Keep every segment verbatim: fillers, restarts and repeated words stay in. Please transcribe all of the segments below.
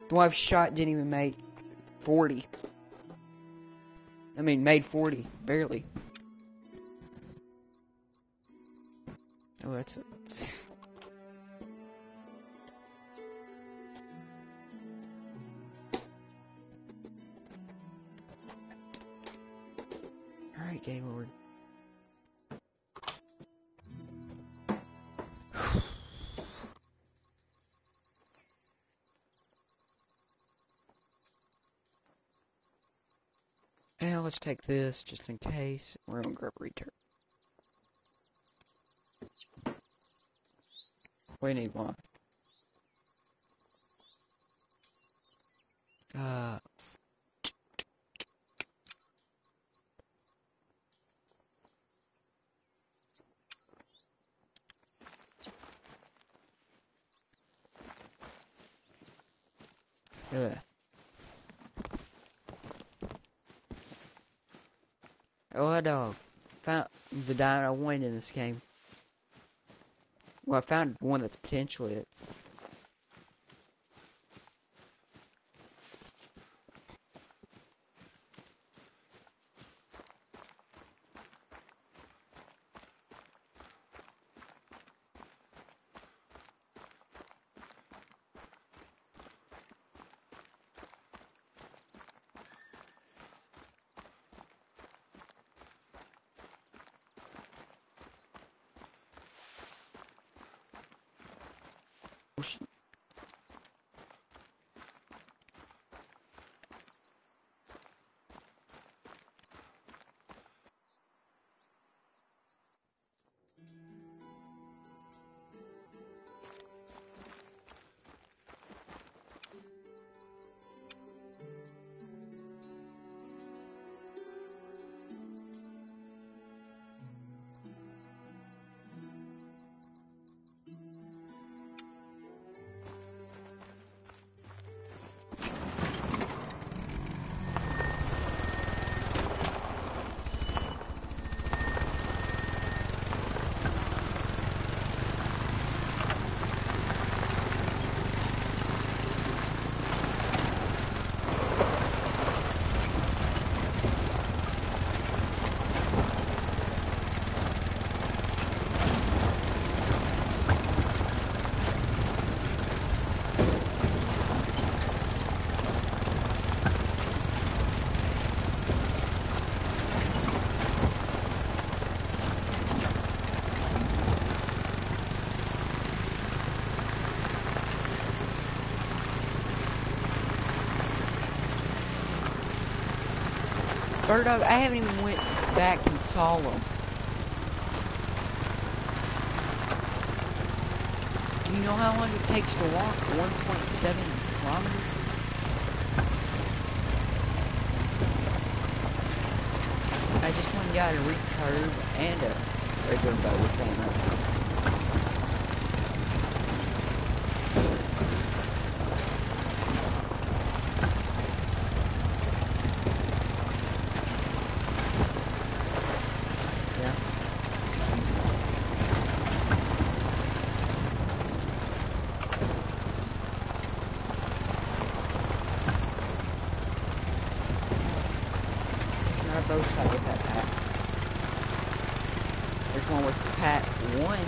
The one I've shot didn't even make forty. I mean, made forty. Barely. Oh, that's a... Alright, Gaylord. Now let's take this just in case. We're gonna grab a return. We need one. Uh. Ugh. Oh, I dog. Found the diamond I wanted in this game. Well, I found one that's potentially it. Bird Dog, I haven't even went back and saw them. Do you know how long it takes to walk? one point seven kilometers? I just went and got a recurve and a regular bow with ammo. Both sides of that pack. There's one with the pack one.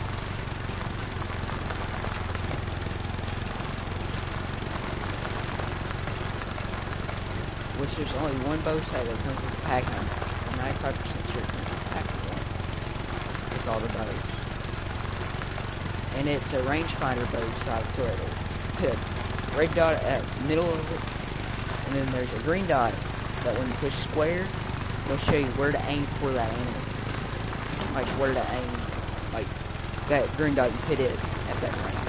Which there's only one bow sight that comes with the pack on. ninety-five percent sure it comes with the pack one. With all the bows. And it's a rangefinder bow sight, so it'll put a red dot at the middle of it. And then there's a green dot that when you push square, they'll show you where to aim for that animal. Like where to aim, like that green dot, you hit it at that range.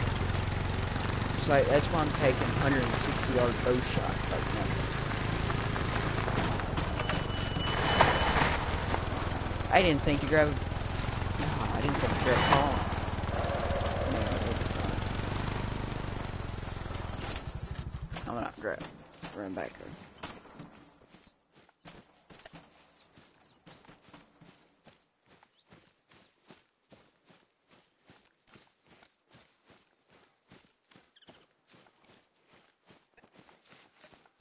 So like, that's why I'm taking one hundred sixty yard bow shots like that. I didn't think to grab. No, I didn't think to grab a call. No, I'm not grab. Run back there.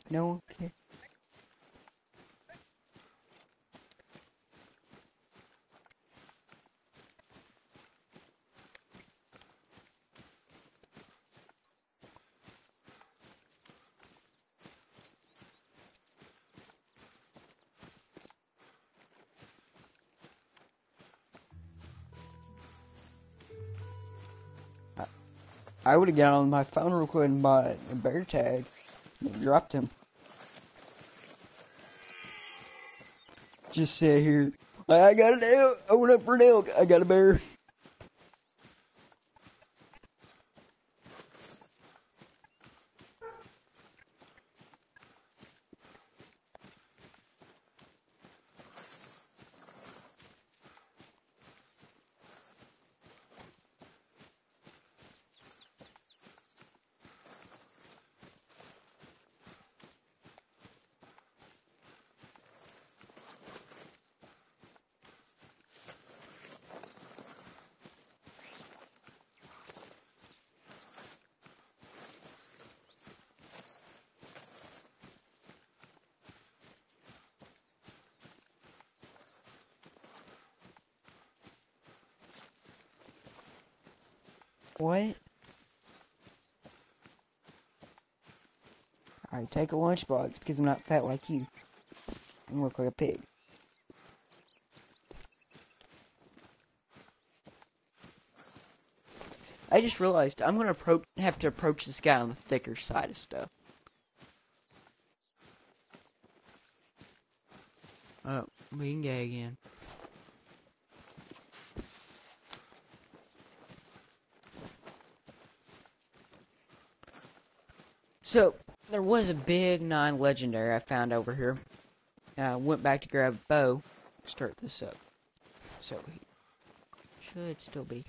No, okay. I, I would have got on my phone real quick and bought a bear tag and dropped him. Just sit here. I got an elk. I went up for an elk. I got a bear. What? Alright, take a lunchbox because I'm not fat like you. I look like a pig. I just realized I'm gonna approach, have to approach this guy on the thicker side of stuff. Oh, being gay again. So, there was a big non-legendary I found over here. And I went back to grab a bow, start this up. So, he should still be.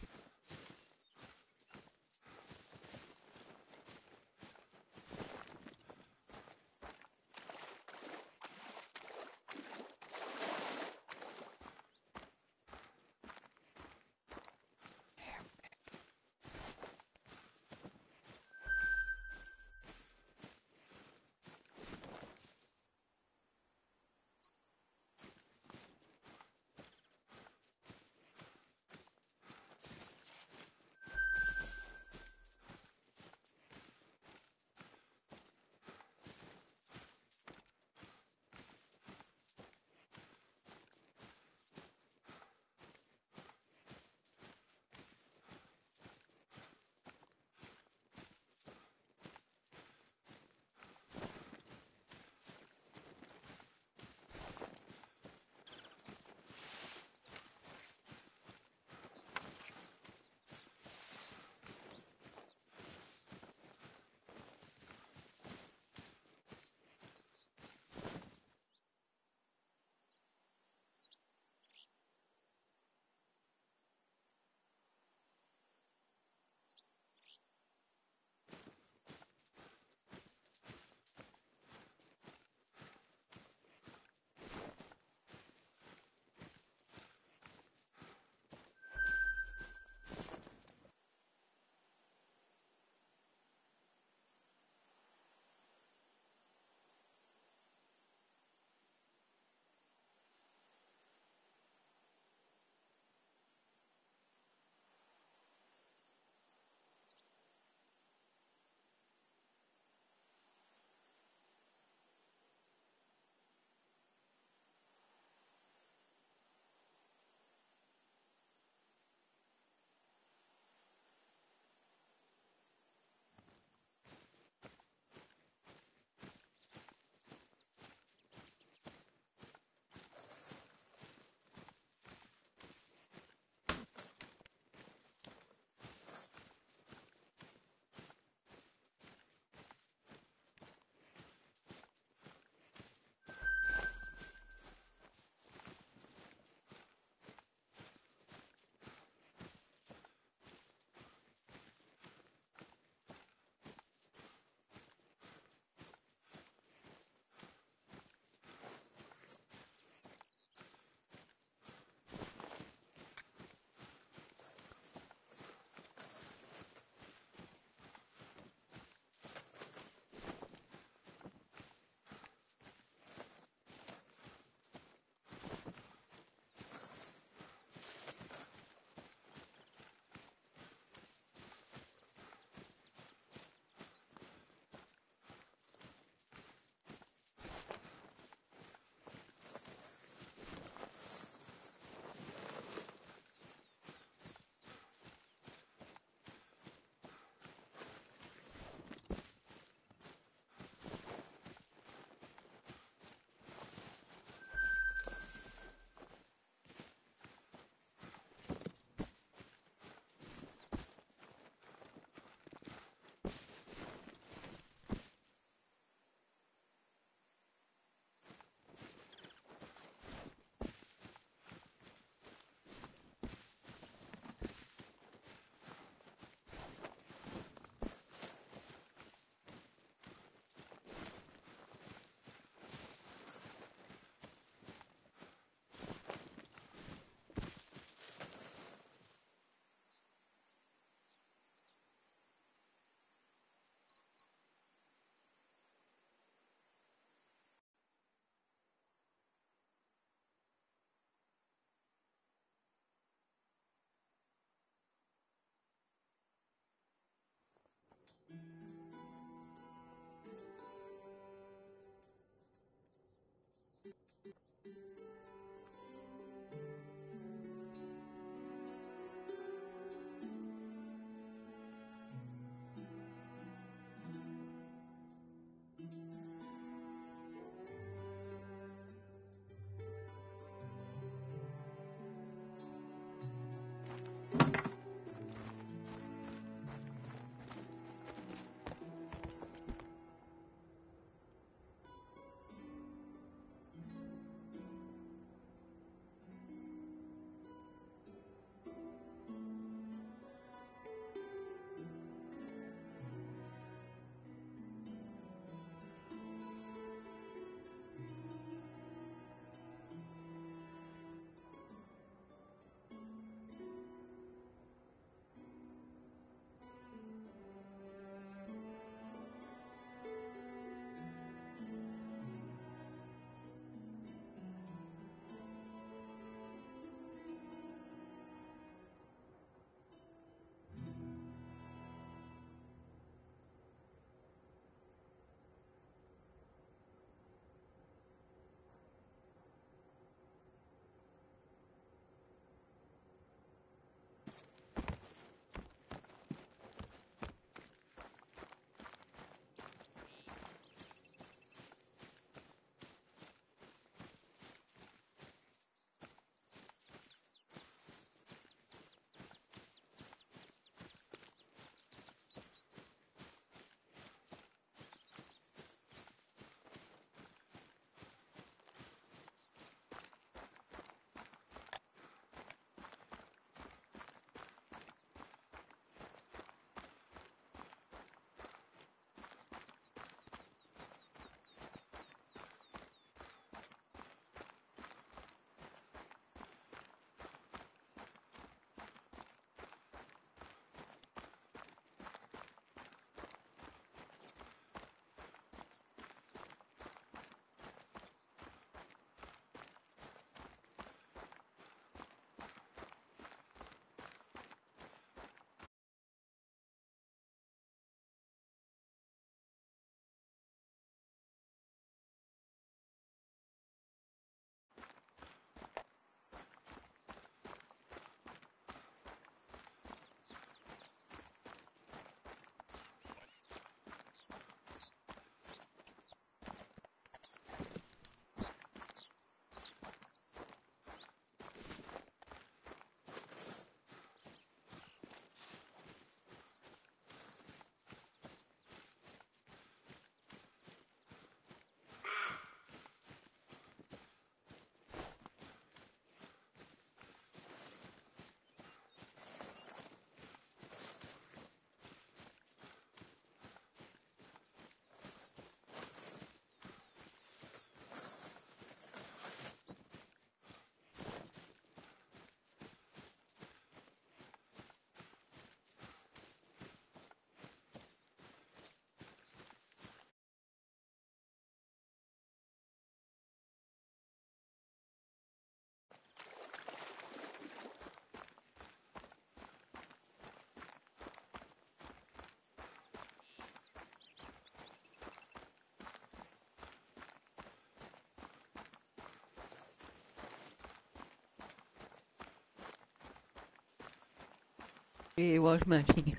It was money.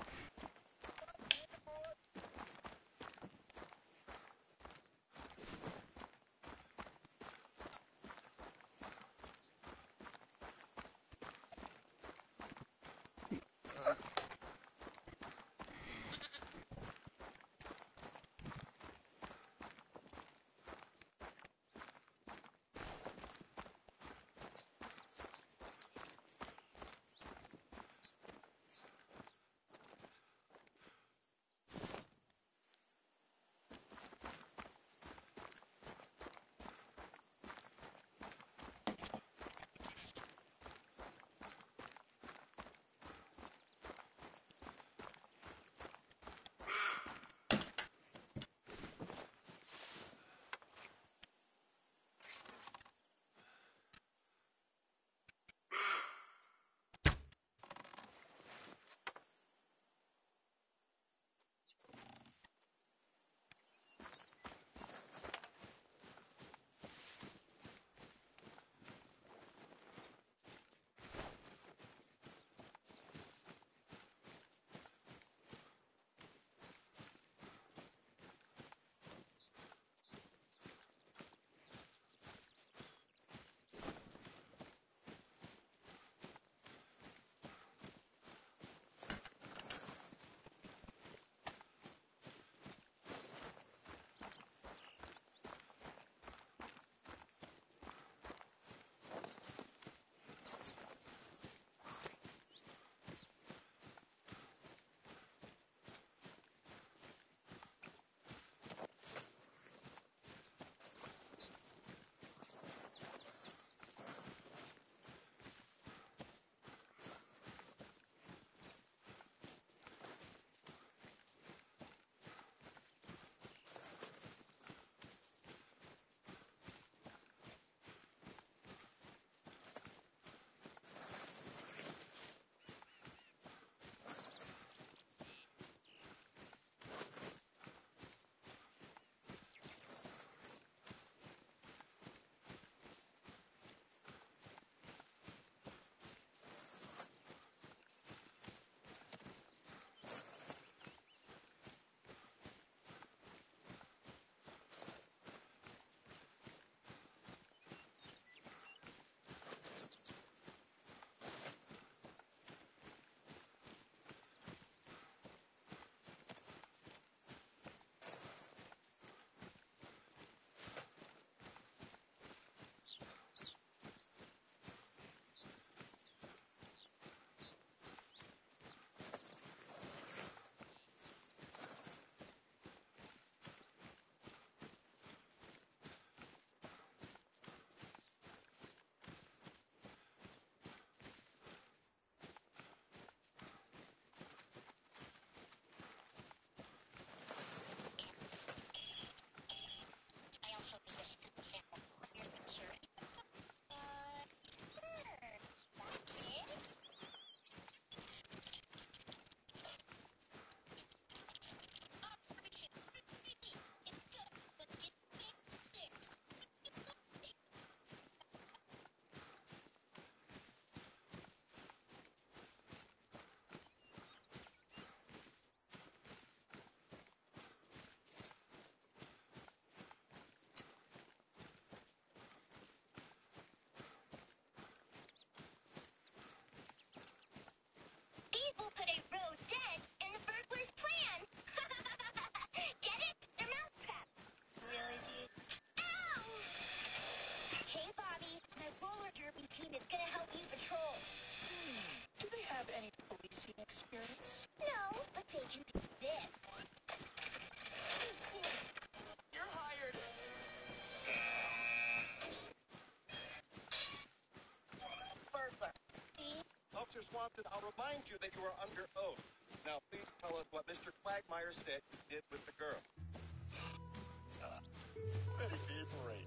Swanson, I'll remind you that you are under oath. Now, please tell us what Mister Quagmire said you did with the girl. Uh, very great.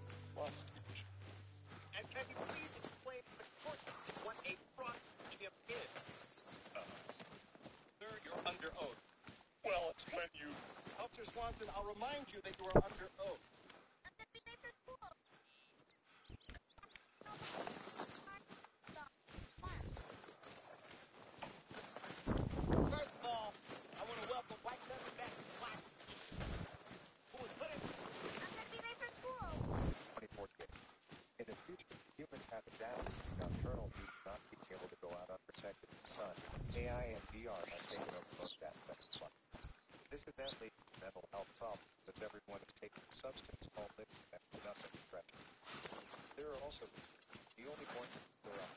And can you please explain to the court what a frostchip is? Uh, sir, you're under oath. Well, it's when you... Officer Swanson, I'll remind you that you are under oath. First of all, I want to welcome White Feather back to class. Who was put in... I'm going to be late for school. twenty-four kids. In the future, humans have adapted to nocturnal needs not being able to go out unprotected in the sun. A I and V R have taken over most aspects of life. This event leads to mental health problems, as everyone is taking a substance called living and nothing depression. There are also the only point there are.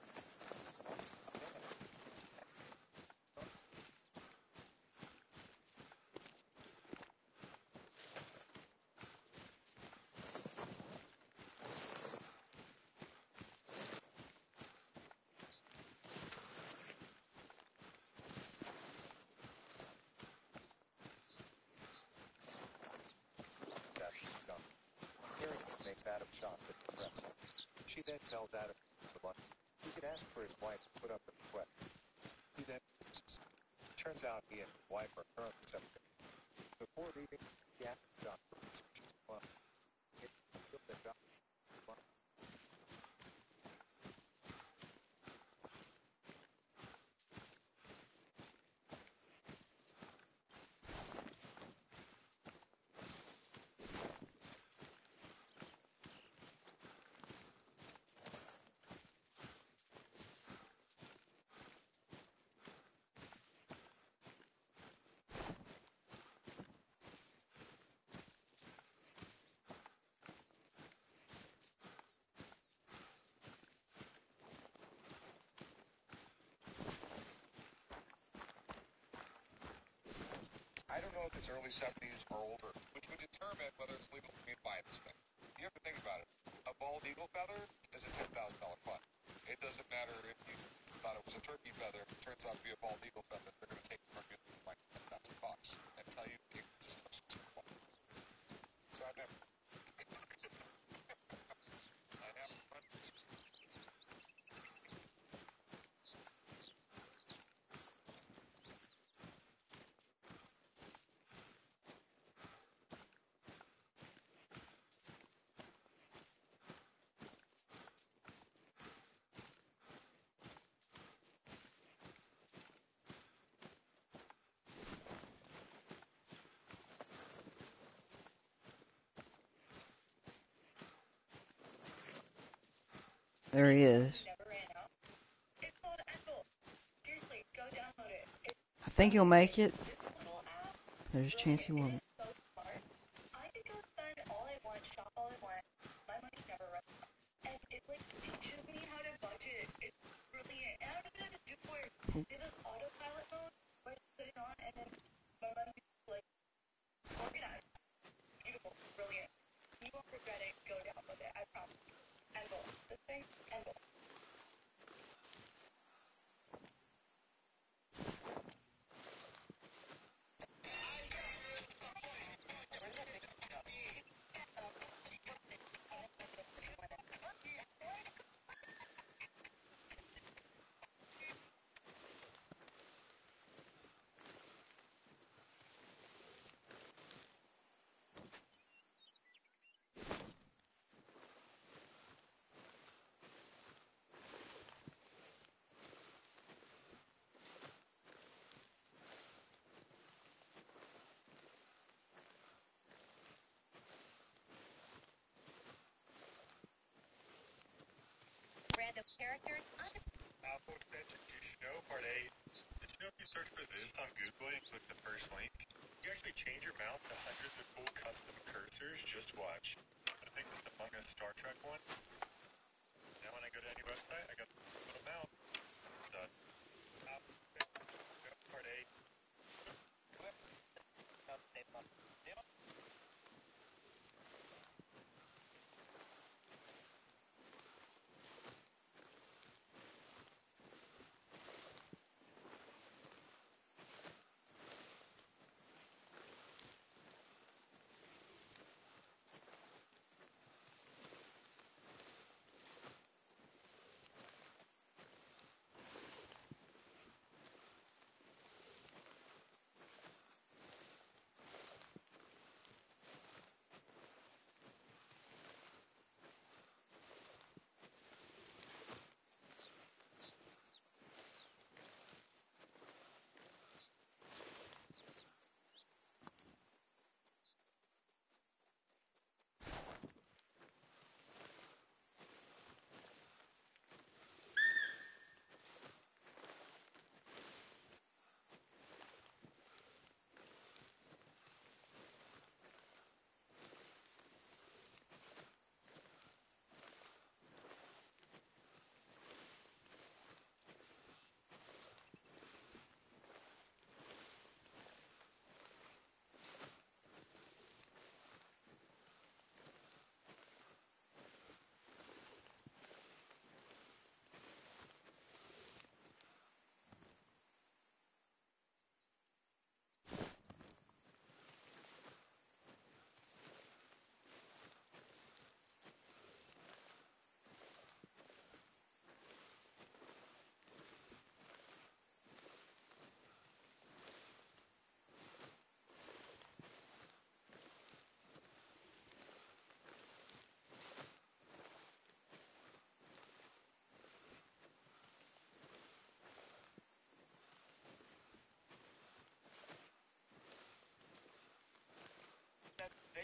Makes Adam shocked and depressed. She then tells Adam to lunch. He can ask for his wife to put up a request. He then turns out he and his wife are currently separated. Before leaving, he asks the doctor for prescription lunch. It feels that doctor lunch. I don't know if it's early seventies or older, which would determine whether it's legal for me to buy this thing. You have to think about it. A bald eagle feather is a ten thousand dollars fund. It doesn't matter if you thought it was a turkey feather, if it turns out to be a bald eagle feather, they're going to take it from you for like ten thousand bucks and tell you it's as much as you want. So I've never... I haven't run this. There he is. I think he'll make it. There's a chance he won't. Random characters. Apple extension, you should know, part eight. Did you know if you search for this on Google and click the first link, you actually change your mouse to hundreds of cool custom cursors? Just watch. I think this Among Us Star Trek one. Now when I go to any website, I got this little mouse. So, Apple extension, part eight.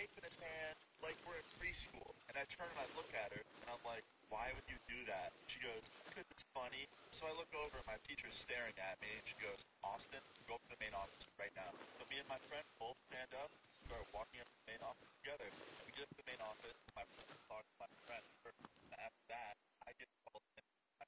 tape in his hand like we're in preschool. And I turn and I look at her, and I'm like, why would you do that? She goes, because it's funny. So I look over, and my teacher's staring at me, and she goes, Austin, go up to the main office right now. So me and my friend both stand up, start walking up to the main office together. We get up to the main office, my friend talks to my friend. And after that, I get called in.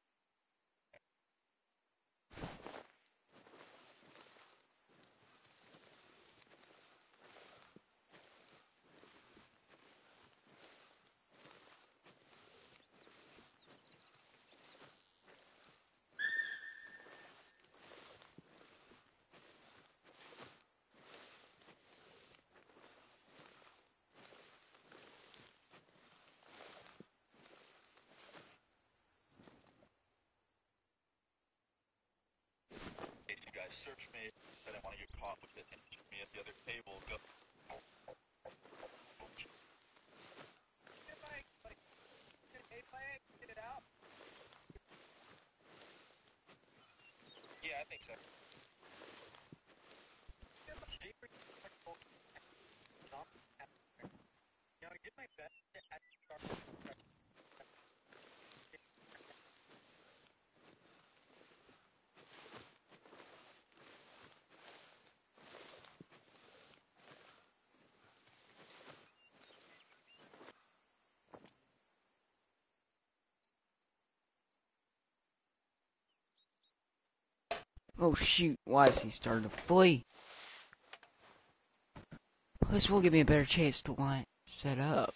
In case you guys search me, I didn't want to get caught with it. And me at the other table go. Hey, Mike, like, hey, Mike, get it out. Yeah, I think so. You know, I did my best to add start. Oh shoot, why is he starting to flee? This will give me a better chance to line set up.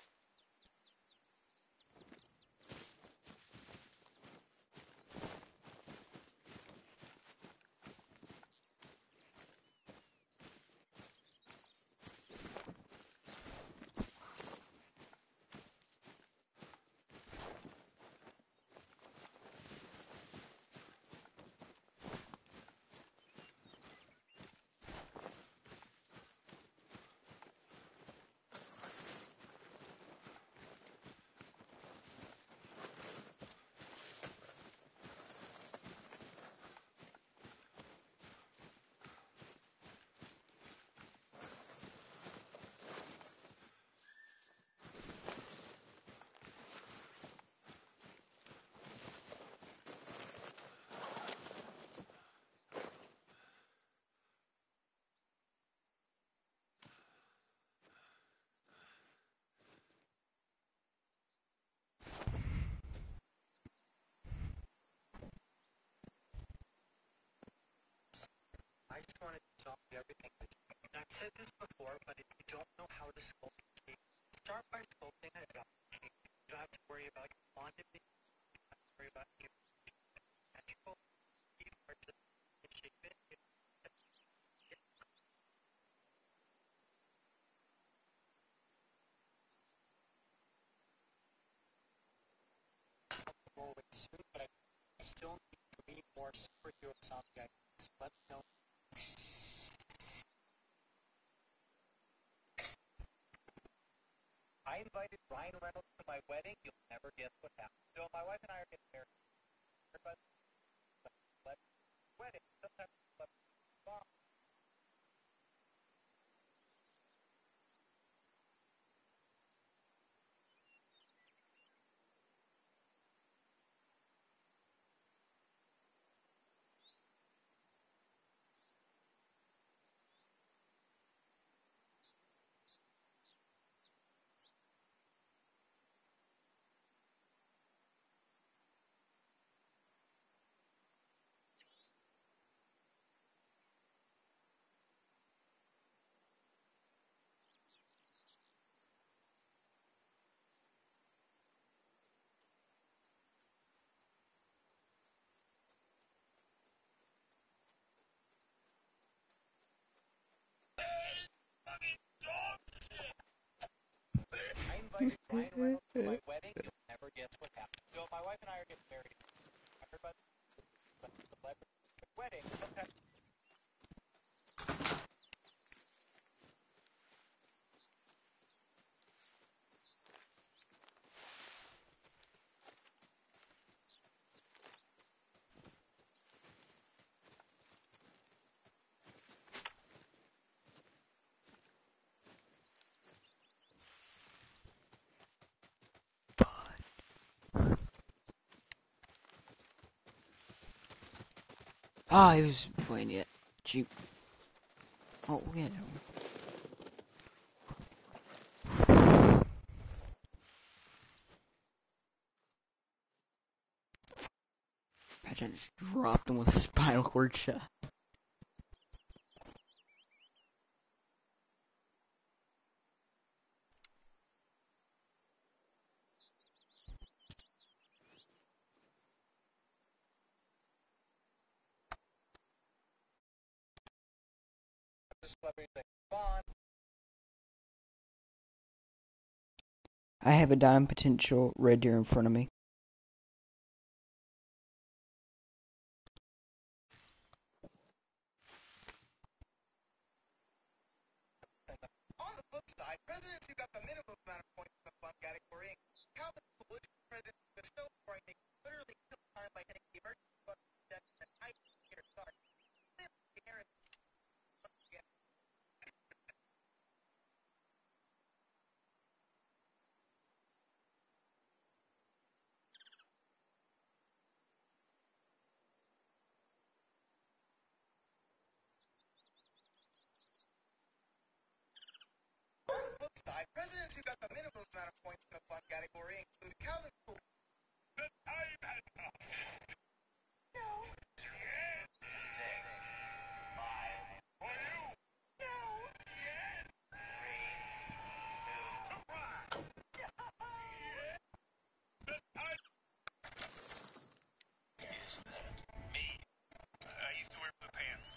I just wanted to solve everything. And I've said this before, but if you don't know how to sculpt a cake, start by sculpting a dog cake. You don't have to worry about your quantity. You don't have to worry about your natural. You are just to shape it. Roll it soon, but I still need three more superhero zombie ideas. Let me know. I invited Ryan Reynolds to my wedding. You'll never guess what happened. So my wife and I are getting married. Everybody, wedding. Sometimes bomb. I invited Ryan Reynolds to my wedding. You'll never guess what happened. So my wife and I are getting married. Everybody, celebrity wedding. Sometimes Oh, he was playing it. Jeep. Oh, yeah. Imagine I just dropped him with a spinal cord shot. Just let me think. Bond. I have a dime potential red deer in front of me. On the flip side, presidents who got the minimum amount of points in the fun category, Calvin Coolidge, president of the Stowe Party, literally killed time by hitting the emergency button death and I here sorry. On the flip side, presidents who got the minimum amount of points in the fun category include Calvin Coolidge. The time has come. No. Yes. Six. Five. For you. No. Yes. Three. Two. One. Yes. The time. Is that me? I used to wear blue pants.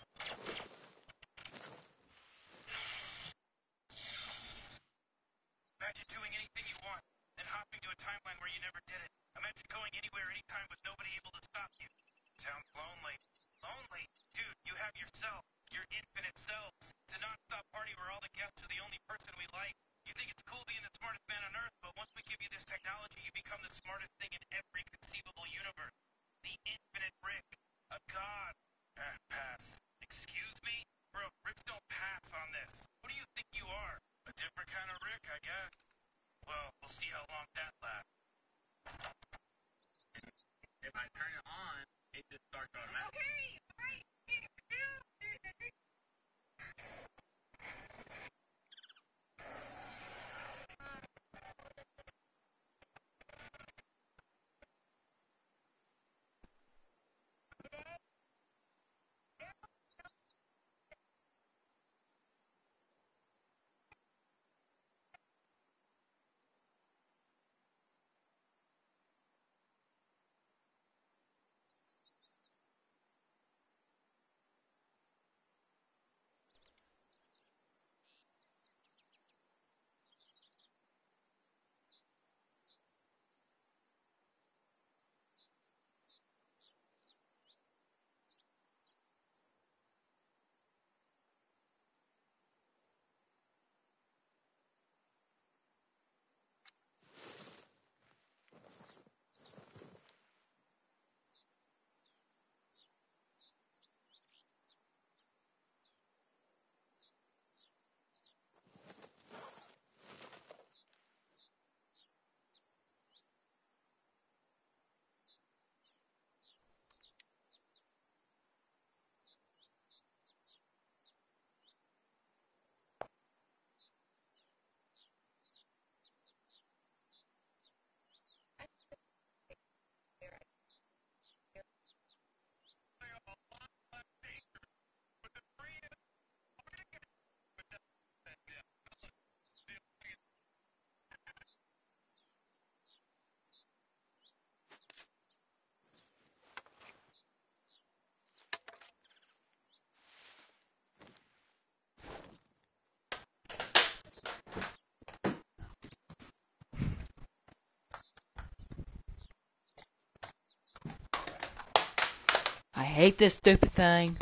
Imagine doing anything you want, and hopping to a timeline where you never did it. Imagine going anywhere, anytime, with nobody able to stop you. Sounds lonely. Lonely? Dude, you have yourself, your infinite selves. It's a non-stop party where all the guests are the only person we like. You think it's cool being the smartest man on Earth, but once we give you this technology, you become the smartest thing in every conceivable universe. The infinite Rick. A god. Ah, pass. Excuse me? Bro, Ricks don't pass on this. What do you think you are? A different kind of Rick, I guess. Well, we'll see how long that lasts. If I turn it on, it just starts automatically. Okay, right. I hate this stupid thing.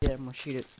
it. I'm gonna shoot it.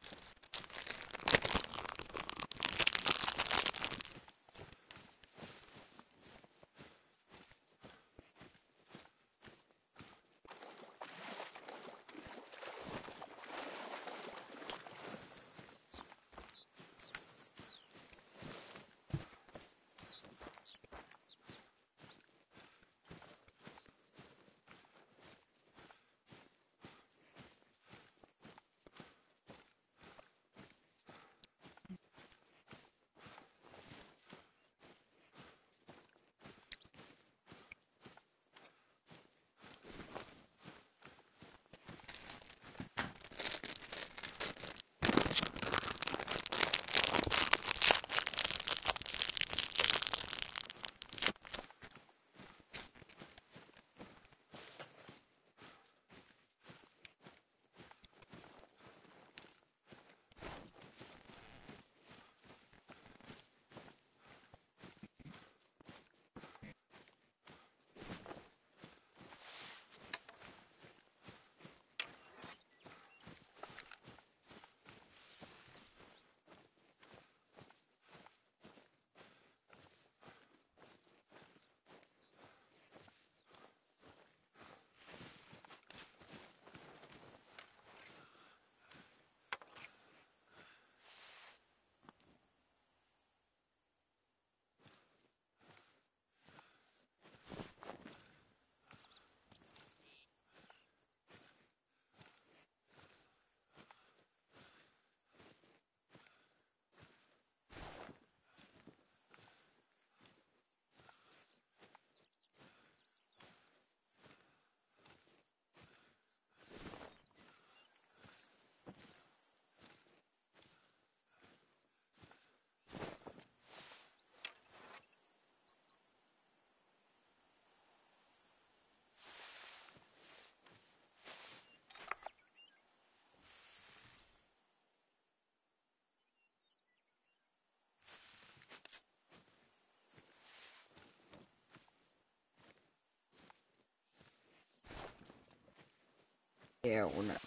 Yeah, we're not.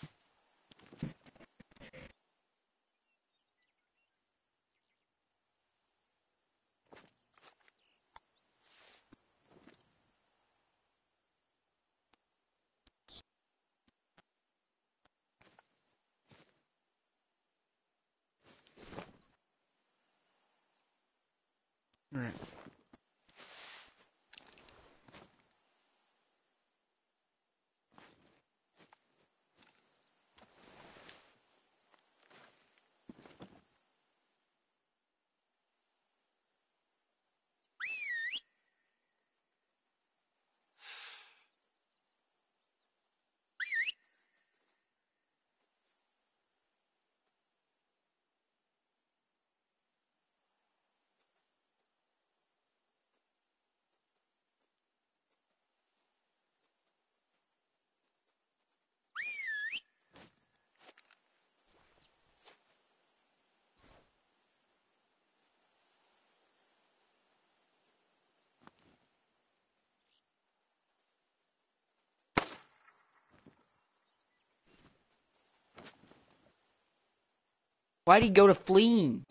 Alright. Why'd he go to fleeing?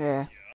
Yeah.